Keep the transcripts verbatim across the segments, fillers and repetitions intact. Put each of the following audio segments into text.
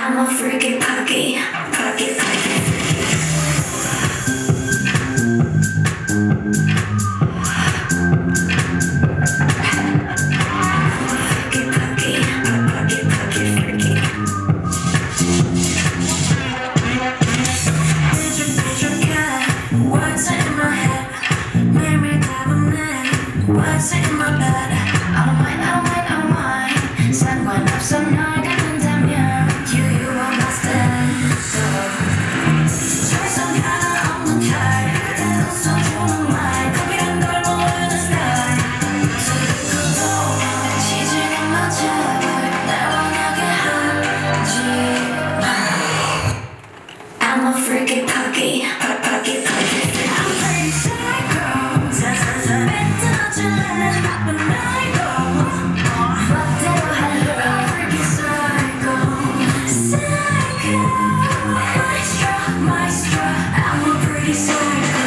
I'm a freaky puggy, puggy, puggy. What's in my bed? I don't mind, I don't mind, I don't mind. 상관없어 널 갖는다면 You, you are my stand. 절성 하나 없는 달 그대로 써주는 말 겁이란 걸 모르는 스타일 소리도 지지가 마 제발 날 원하게 하지 마 I'm a freaky puggy, puggy, puggy. I'm pretty psycho. 자자자 뱉어줄래 나쁜 말고 멋대로 할래 I'm freaky psycho. Psycho. Maestro, maestro. I'm a pretty psycho.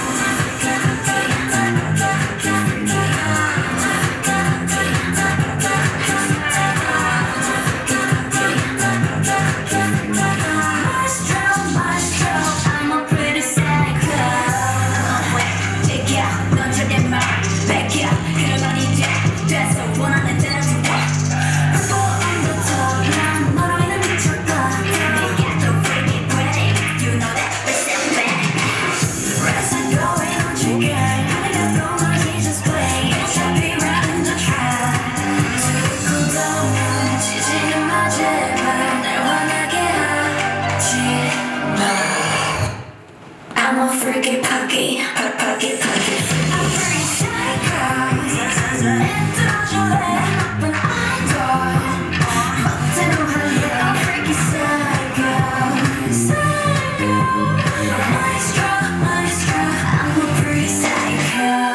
I'm a freaky puggy, puggy, puggy. I'm pretty psycho. 뱉어줄래 나쁜 idol. 멋대로 할래 I'm freaky psycho. Psycho. Maestro, maestro. I'm a pretty psycho.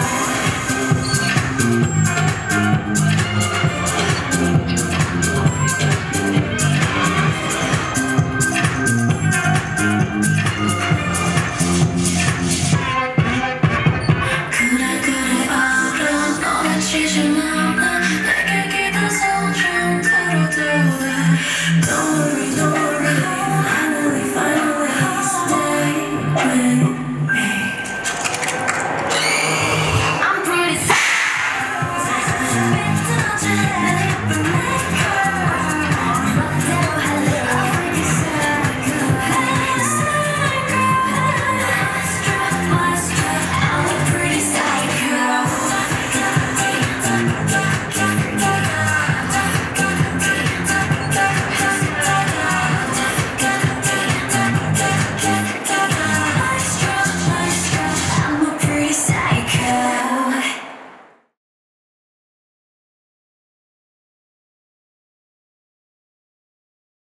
Don't worry, don't worry. Finally, finally, stay with me. I'm pretty sad.